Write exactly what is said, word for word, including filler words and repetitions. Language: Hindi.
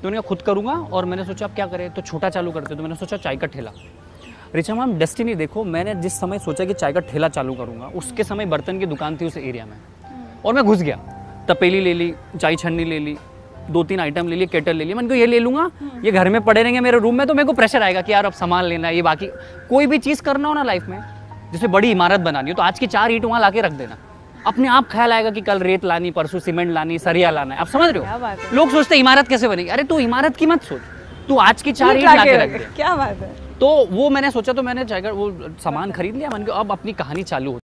तो मैंने कहा खुद करूँगा, और मैंने सोचा अब क्या करें, तो छोटा चालू करते, तो मैंने सोचा चाय का ठेला। रिचा मैम डेस्टिनी देखो, मैंने जिस समय सोचा कि चाय का ठेला चालू करूँगा, उसके समय बर्तन की दुकान थी उस एरिया में, और मैं घुस गया। तपेली ले ली, चाय छन्नी ले ली, दो तीन आइटम ले लिए, केटल ले लिया। मैंने कहा ये ले लूँगा, ये घर में पड़े रहेंगे मेरे रूम में, तो मेरे को प्रेशर आएगा कि यार अब सामान लेना है, ये बाकी कोई भी चीज़ करना हो ना लाइफ में, जैसे बड़ी इमारत बनानी हो, तो आज की चार ईंट वहाँ ला के रख देना, अपने आप ख्याल आएगा कि कल रेत लानी, परसों सीमेंट लानी, सरिया लाना है। आप समझ रहे हो? लोग सोचते इमारत कैसे बनेगी, अरे तू इमारत की मत सोच, तू आज की चार ईंट ला के रख दे। क्या बात है। तो वो मैंने सोचा, तो मैंने चाय का वो सामान खरीद लिया। मैंने कहा अब अपनी कहानी चालू हो।